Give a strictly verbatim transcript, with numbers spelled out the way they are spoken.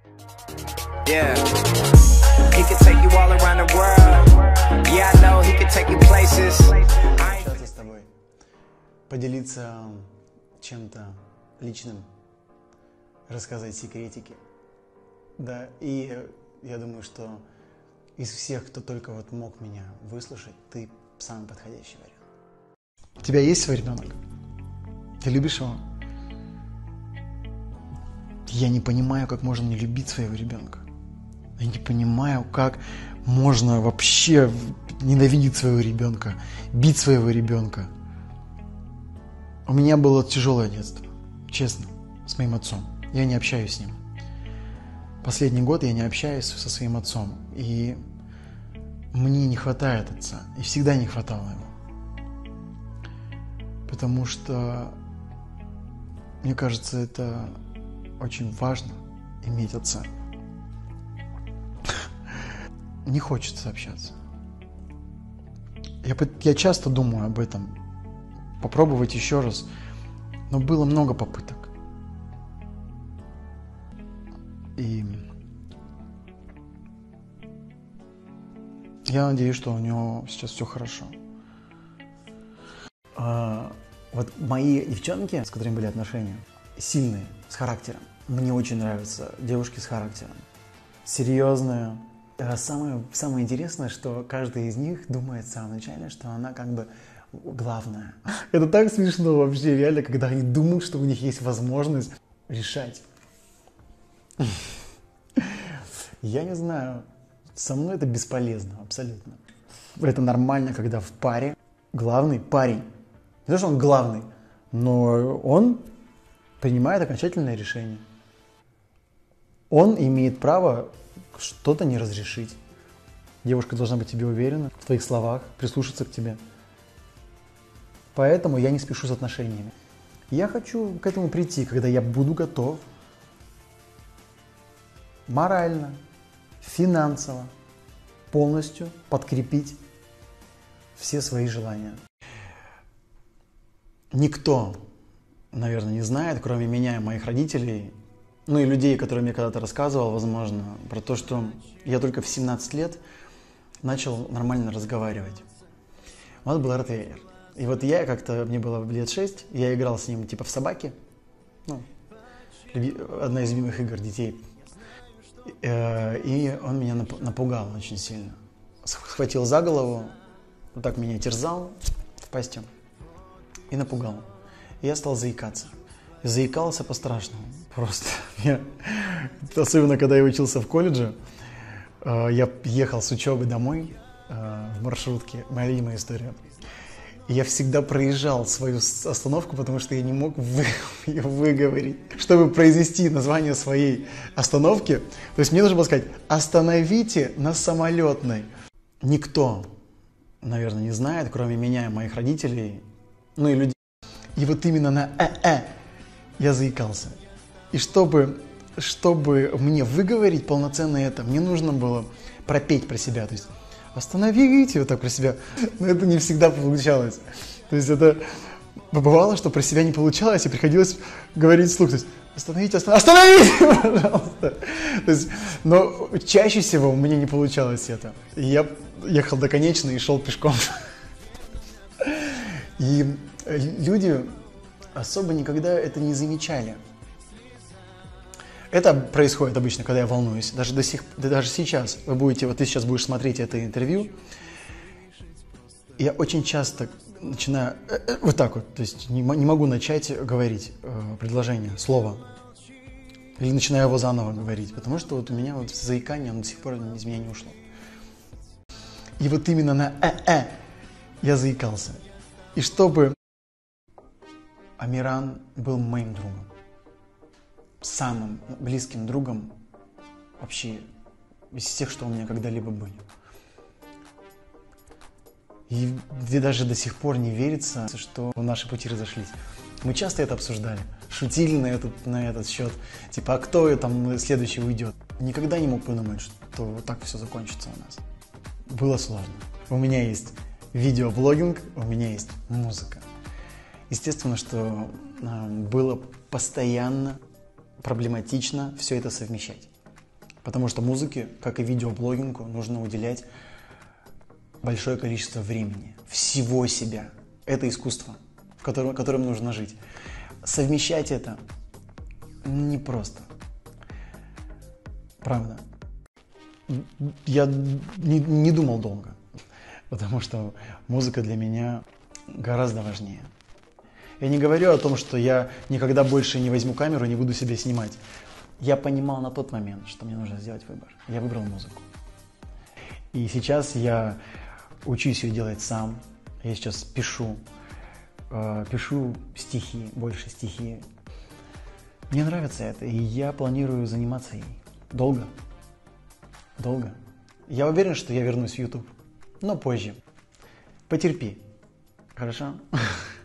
Yeah. He can take you all around the world. Yeah, I know he can take you places. Общаться с тобой, поделиться чем-то личным, рассказать секретики. Да, и я думаю, что из всех, кто только вот мог меня выслушать, ты самый подходящий вариант. У тебя есть свой ребенок? Ты любишь его? Я не понимаю, как можно не любить своего ребенка. Я не понимаю, как можно вообще ненавидеть своего ребенка, бить своего ребенка. У меня было тяжелое детство, честно, с моим отцом. Я не общаюсь с ним. Последний год я не общаюсь со своим отцом. И мне не хватает отца. И всегда не хватало его. Потому что, мне кажется, это очень важно иметь отца. Не хочется общаться. Я, я часто думаю об этом. Попробовать еще раз. Но было много попыток. И я надеюсь, что у него сейчас все хорошо. А, вот мои девчонки, с которыми были отношения, сильные, с характером. Мне очень нравятся девушки с характером. Серьезные. Самое, самое интересное, что каждая из них думает с самого начала, что она как бы главная. Это так смешно вообще, реально, когда они думают, что у них есть возможность решать. Я не знаю, со мной это бесполезно, абсолютно. Это нормально, когда в паре главный парень. Не то, что он главный, но он принимает окончательное решение. Он имеет право что-то не разрешить. Девушка должна быть тебе уверена в твоих словах, прислушаться к тебе. Поэтому я не спешу с отношениями. Я хочу к этому прийти, когда я буду готов морально, финансово, полностью подкрепить все свои желания. Никто, наверное, не знает, кроме меня и моих родителей, ну и людей, которым я когда-то рассказывал, возможно, про то, что я только в семнадцать лет начал нормально разговаривать. У нас был эр тэ эр. И вот я как-то, мне было лет шесть, я играл с ним типа в собаки. Ну, одна из любимых игр детей. И он меня напугал очень сильно. Схватил за голову, вот так меня терзал в пасти и напугал. И я стал заикаться. И заикался по-страшному. Просто. Я, особенно, когда я учился в колледже, я ехал с учебы домой в маршрутке. Моя любимая история. И я всегда проезжал свою остановку, потому что я не мог вы, ее выговорить. Чтобы произнести название своей остановки, то есть мне нужно было сказать «Остановите на Самолетной». Никто, наверное, не знает, кроме меня и моих родителей, ну и людей. И вот именно на «э-э» я заикался. И чтобы, чтобы мне выговорить полноценно это, мне нужно было пропеть про себя. То есть «Остановите» вот так про себя. Но это не всегда получалось. То есть это бывало, что про себя не получалось, и приходилось говорить вслух. То есть «Остановите, остановите, остановите, пожалуйста». То есть, но чаще всего у меня не получалось это. И я ехал до конечной и шел пешком. И люди особо никогда это не замечали. Это происходит обычно, когда я волнуюсь. Даже, до сих, даже сейчас вы будете, вот ты сейчас будешь смотреть это интервью. Я очень часто начинаю э, э, вот так вот, то есть не, не могу начать говорить э, предложение, слово. Или начинаю его заново говорить, потому что вот у меня вот заикание, оно до сих пор из меня не ушло. И вот именно на «э-э» я заикался. И чтобы Амиран был моим другом. Самым близким другом вообще из всех, что у меня когда-либо были. И даже до сих пор не верится, что наши пути разошлись. Мы часто это обсуждали, шутили на этот, на этот счет. Типа, а кто там следующий уйдет? Никогда не мог подумать, что вот так все закончится у нас. Было сложно. У меня есть видеоблогинг, у меня есть музыка. Естественно, что было постоянно проблематично все это совмещать. Потому что музыке, как и видеоблогингу, нужно уделять большое количество времени, всего себя. Это искусство, которым, которым нужно жить. Совмещать это непросто. Правда. Я не, не думал долго, потому что музыка для меня гораздо важнее. Я не говорю о том, что я никогда больше не возьму камеру и не буду себя снимать. Я понимал на тот момент, что мне нужно сделать выбор. Я выбрал музыку. И сейчас я учусь ее делать сам. Я сейчас пишу, э, пишу стихи, больше стихи. Мне нравится это, и я планирую заниматься ей. Долго. Долго. Я уверен, что я вернусь в YouTube, но позже. Потерпи. Хорошо?